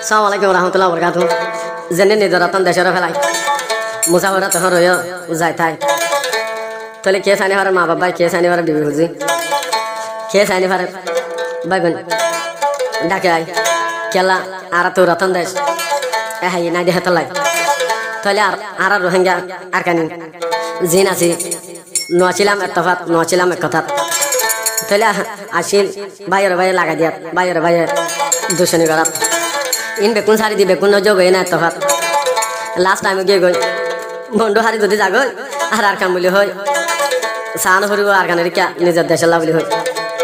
Assalamualaikum warahmatullahi wabarakatuh. Jenne ni doratan deshara felai. Musafara tahar royo uzai thai. Tole ke sani har ma baba ke sani har bibi huzi. Ke sani har bai ban. Dakai. Kela aratu ratan desh. Hai na de hatalai. Tole ara rohingya arkanin. Zina si noachilam ettafat noachilam ekkatat. Tole ashil bayar bayar laga diat. Bayar bayar dushani garat. In bekun sari di bekun nojo goy na ettafat. Last time ge goy. Mondo hari dodi jagoy. Ar arkan boli hoy. Sano horigo arkaner kya nijat deshalla boli hoy.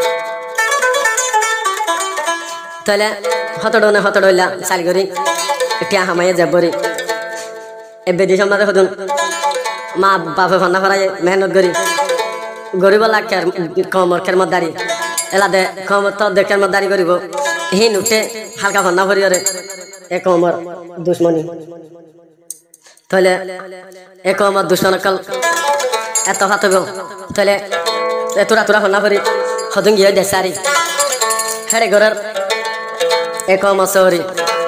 Tole hotodone hotodolla salgori. Tia hamaye jabori. Ebbe dishamade hodun. Ma bape fanna faraye mehnat gori. Goribola ker komor kermodari. Elade komor to de kermodari goribo. Hin utte halka fanna fariore. E komor dushmani. Tole e komor dushmanakal eto hatogo. Tole etura tura fanna fari hodun giye desari. Hare gorar e komor sori.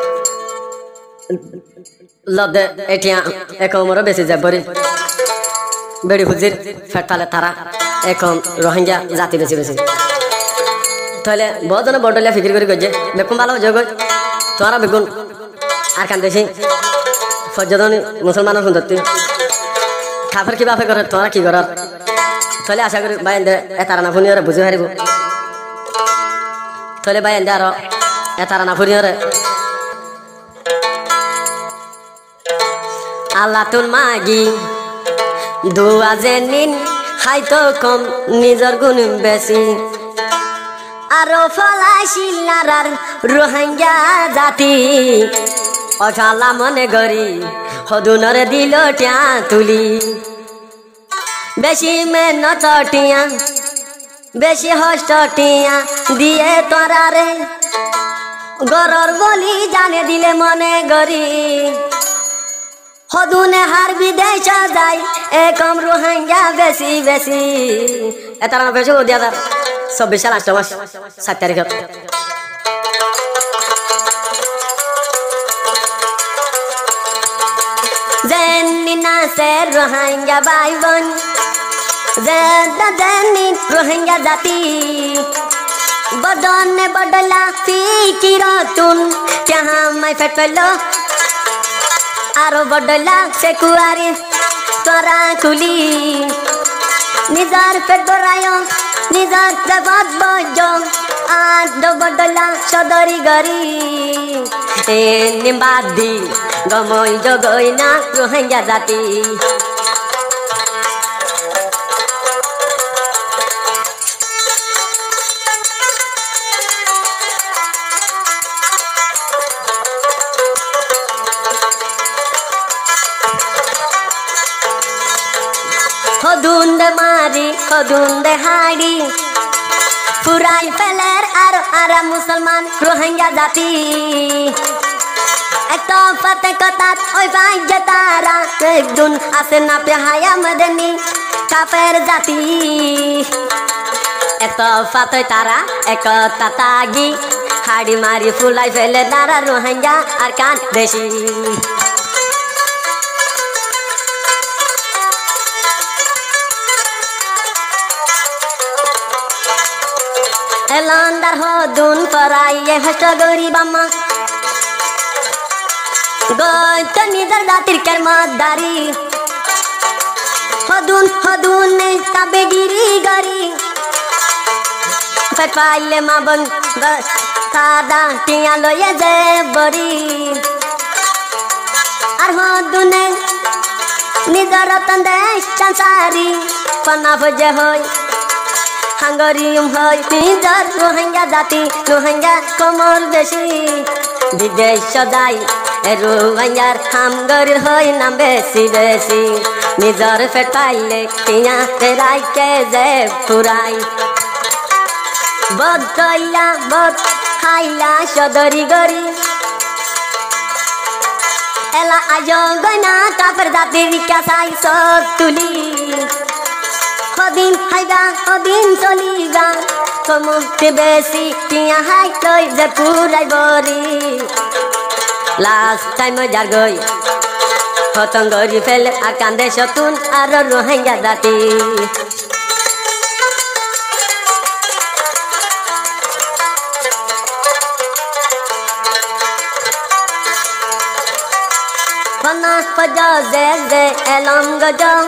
Lode etia e komor besi jabori. Bedi huzir fetale tara ekom rohingya jati besi besi. Tole bodone bodole fikir kori goje bekum balo jogo তোরা বেগুন আর কান দেশি ফজদনি মুসলমানের সুন্দরতি কাফের কি বাপে করে তোরা কি করার তলে আশা করি বাইন্দে এতারা না ফুনিয়রে বুঝি হারিব তলে বাইন্দে আর এতারা না ফুনিয়রে আল্লাহ তুন মাগি দুয়া জেনিন হাইতো কম নিজর গুণ বেশি আরো ফলাশিলার রোহিঙ্গা জাতি অখালা মনে গরি হদুনরে দিল টিয়া তুলি বেশি মেহনত টিয়া বেশি হষ্ট টিয়া দিয়ে তোরারে গরর বলি জানে দিলে মনে গরি হদুনে হার বিদেশ যায় একম রোহিঙ্গা বেশি বেশি এতারা বেশি দিয়া 24 সাল 8 মাস 7 তারিখ জেনি না সে রোহিঙ্গা ভাই বোন জেনি রোহিঙ্গা জাতি বদনে বদলা ফিকিরতুন কেহা মাই ফেটলো আরো বদলা সে কুয়ারি তোরা কুলি নিজার পেট ভরায় নিজার জগৎ বজং আদ বদলা সদরি গরি এ নিবাদি গমই জগই না রোহিঙ্গা জাতি হদুন্দে মারি হদুন্দে হাড়ি ফুরাই ফেলের আর আরা মুসলমান রোহিঙ্গা জাতি এক পাতে কথাত ওই ভাই যে তারা একদিন আসে না পেহায়া মদনি কাফের জাতি এক পাতে তারা এক তাতাগি হাড়ি মারি ফুলাই ফেলে তারা রোহিঙ্গা আর কান দেশি এলান্দার হদুন পরাইয়ে হষ্ট গরিবাম্মা গত নিজার জাতির কেরমদারি হদুন হদুন তাবে গিরি গরি পাইলে মা বন সাদা টিয়া লয়ে যে বরি আর হদুনে নিজার রতন দেশ চাঁসারি কন্যা ভোজে হয় হাঙ্গরিয়ম হয় নিজার রোহিঙ্গা জাতি রোহিঙ্গা কমর বেশি বিদেশ সদাই রোহিঙ্গার হামগরির হয় না বেশি বেশি নিজর পেট পাইলে টিয়া তেরাই কে যে ফুরাই বদইলা বদ খাইলা সদরি গরি এলা আজ গয়না কাপের জাতির কাছাই সব তুলি হদিন হাইগা হদিন চলিগা কমতে বেশি টিয়া হাই লই যে পুরাই বরি last time jar goi hotong gori fel akan desotun aro Rohingya jati panas paja ze elong gojong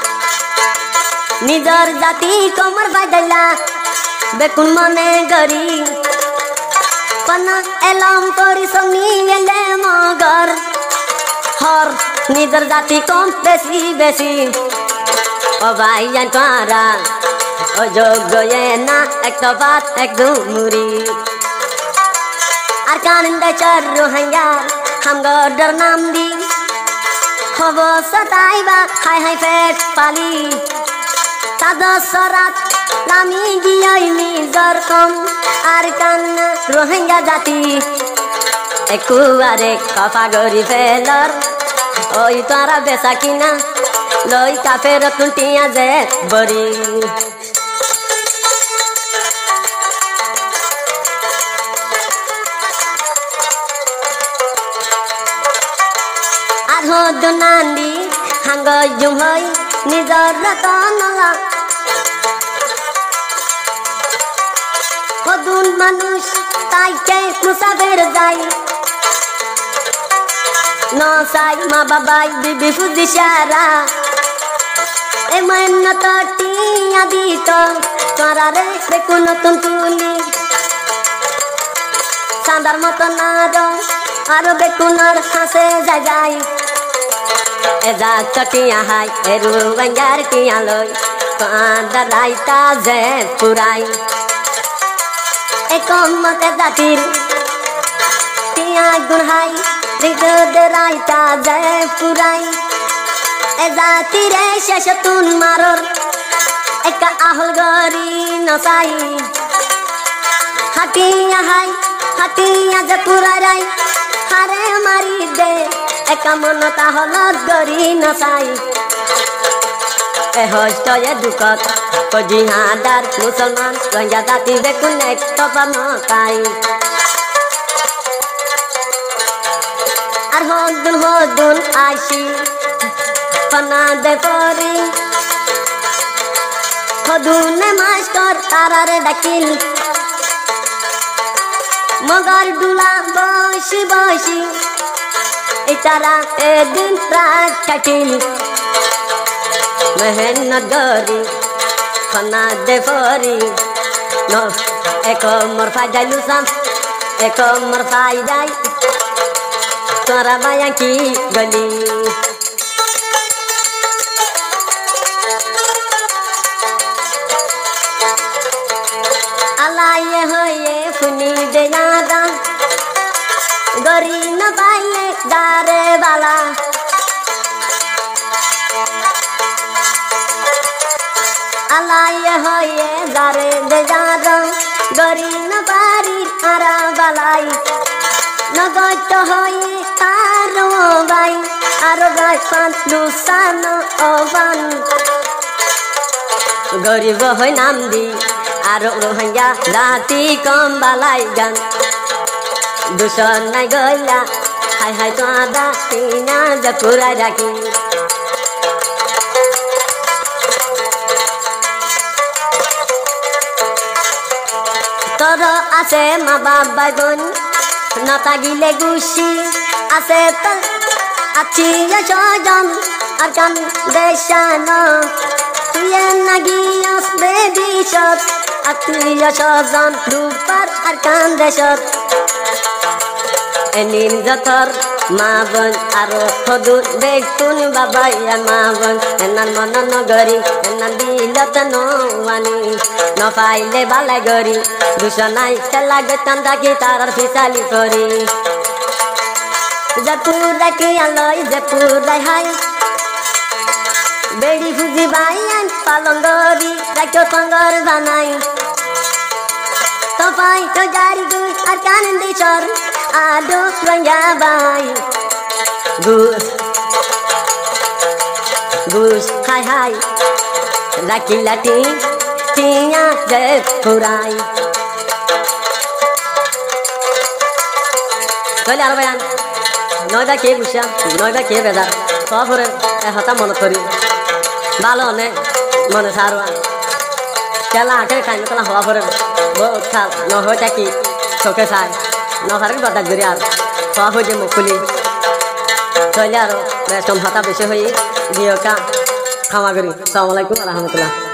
nizar jati komar bajala bekun mane gari panas elong kori soni ele mogar hor nizar jati kom besi o bhaiyan twara o joggo yena ekta baat ek dumuri ar kaninde char Rohingya ham godar nam di hobo sataiba hai pet pali tada sarat lami giyai nizar kom ar kan Rohingya jati ekuare kafa gori felar oi tara besakina loi kafer tuntiya je bori arho dunandi hango jumhoi nizar ratanala hodun manush tai ke musafir jai no sai ma babai bibi fudishara e manna tati adito tara re bekun tuntuli sandar moton aro aro bekunar hase jai eza chatiya hai eru banjar tiya loi pandar raita je purai ekom te datir tiya gun hai rido de raita je purai eza tire shashatun maror eka ahol gori nosai hatiya je purai hare mari de eka monota holot gori nosai e hosto ye dukot ko jihadar musalman Rohingya jati bekun ek topa mokai ar hodun aishi pana de pori hodun master tarare dakil mogar dula boshi itara edin rat katil mehnat gori pana de pori no eko morfai lusam eko morfai dai tara bayang ki gali alaye hoye funi de yada gori na baye dare bala alaye hoye dare de yada gori na bari ara balai na goto hoye aro bai pan lusano ovan gariब hoy nam di aro Rohingya jati kom balai gan duson nai goila hai to ada tina japurai raki toro ase ma baba gon natagile gushi ase tal achi ya shojan arkan deshano tuye nagios baby shot atuya shojan rupar arkan deshot enin jatar mabon aro hodur bekun baba ya mabon enan monon nagari enan dilat no wani no faile balai gari dusanai telaga tanda gitarar fisali kori Japura ki aloi Japura hai bedi fuji bayan palongori rakyo pangar banai topai to jari gu arkan dishor ado Rohingya bai gus hai laki lati tiya Japurai Kali arbayan Noida কে গুছা নয়দা কে বেজার সব করে হতা মনে করি ভালো অনেক মনে সারোয়া খেলা আখের খাই খেলা হওয়া করে খাল নহয় থাকি চোখে চাই নখারে বাদাক ধরি আর সব হয়ে মুখ খুলি চলে আরো রেশম হাতা বেশি হয়ে গিয়ে খাওয়া করি সালামালাইকুম রহমতুল্লাহ।